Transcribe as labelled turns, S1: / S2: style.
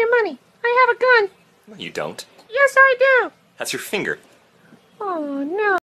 S1: money. I have a gun.
S2: No, you don't.
S1: Yes, I do.
S2: That's your finger.
S1: Oh, no.